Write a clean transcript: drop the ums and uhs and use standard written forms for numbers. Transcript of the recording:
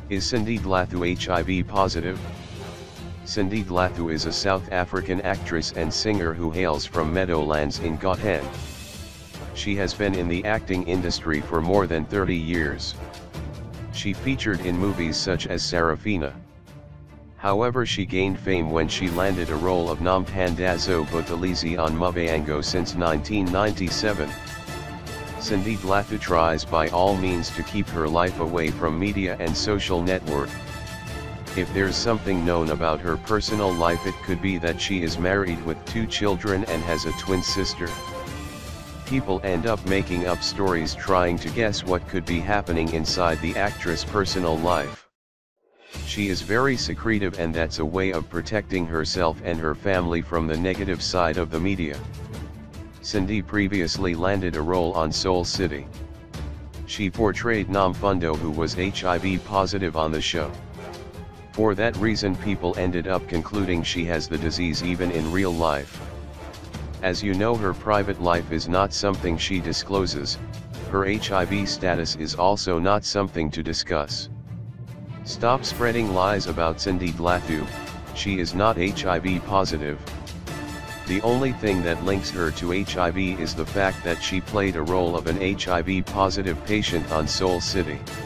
Is Cindy Glathu HIV positive? Cindy Glathu is a South African actress and singer who hails from Meadowlands in Gauteng. She has been in the acting industry for more than 30 years. She featured in movies such as Sarafina. However, she gained fame when she landed a role of Nomthandazo Buthelezi on Muvhango since 1997. Cindy Glathu tries by all means to keep her life away from media and social network. If there's something known about her personal life, it could be that she is married with 2 children and has a twin sister. People end up making up stories trying to guess what could be happening inside the actress' personal life. She is very secretive, and that's a way of protecting herself and her family from the negative side of the media. Cindy previously landed a role on Soul City. She portrayed Nomfundo, who was HIV positive on the show. For that reason, people ended up concluding she has the disease even in real life. As you know, her private life is not something she discloses. Her HIV status is also not something to discuss. Stop spreading lies about Cindy Glathu. She is not HIV positive. The only thing that links her to HIV is the fact that she played a role of an HIV positive patient on Soul City.